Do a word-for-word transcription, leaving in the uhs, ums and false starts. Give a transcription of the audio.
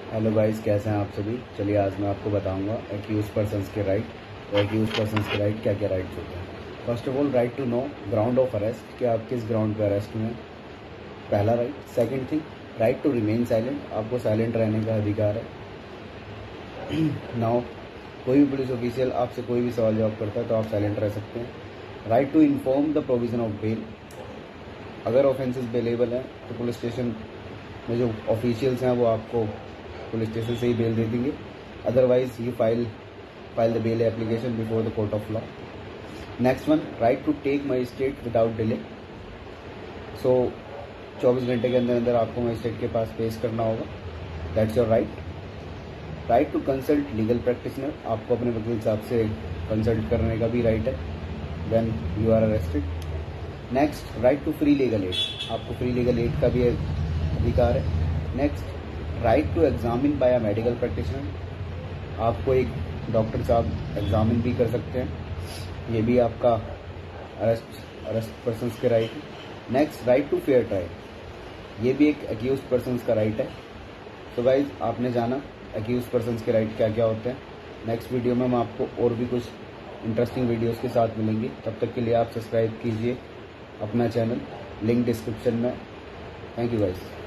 Hello guys, कैसे हैं आप सभी। चलिए आज मैं आपको बताऊंगा एक्यूज पर्सन्स के राइट और एक्यूज पर्सन्स के राइट क्या क्या राइट्स होते हैं। First of all, right to know ground of arrest, कि आप किस ग्राउंड पे अरेस्ट हुए हैं, पहला right. Second thing, right to remain silent, आपको साइलेंट रहने का अधिकार है। नाउ कोई भी पुलिस ऑफिशियल आपसे कोई भी सवाल जवाब करता है तो आप साइलेंट रह सकते हैं। Right to inform the provision of bail, अगर ऑफेंसेस बेलेबल हैं तो पुलिस स्टेशन में जो ऑफिशियल्स हैं वो आपको पुलिस स्टेशन से ही बेल दे देंगे। Otherwise you file file the bail application before the court of law. Next one, right to take magistrate without delay, so चौबीस घंटे के अंदर अंदर आपको मजिस्ट्रेट के पास पेश करना होगा, that's your right. Right to consult legal practitioner, आपको अपने वकील साहब से कंसल्ट करने का भी राइट है when you are arrested. Next, right to free legal aid, आपको फ्री लीगल एड का भी अधिकार है। Next, right to examine by a medical practitioner, आपको एक डॉक्टर साहब एग्जामिन भी कर सकते हैं, ये भी आपका अरेस्ट अरेस्ट पर्सन्स के राइट है। Next, right to fair trial, ये भी एक एक्यूज पर्सन्स का राइट है। तो गाइज, आपने जाना एक्यूज पर्सन्स के राइट क्या क्या होते हैं। नेक्स्ट वीडियो में हम आपको और भी कुछ इंटरेस्टिंग वीडियोस के साथ मिलेंगे। तब तक के लिए आप सब्सक्राइब कीजिए अपना चैनल, लिंक डिस्क्रिप्शन में। Thank you guys.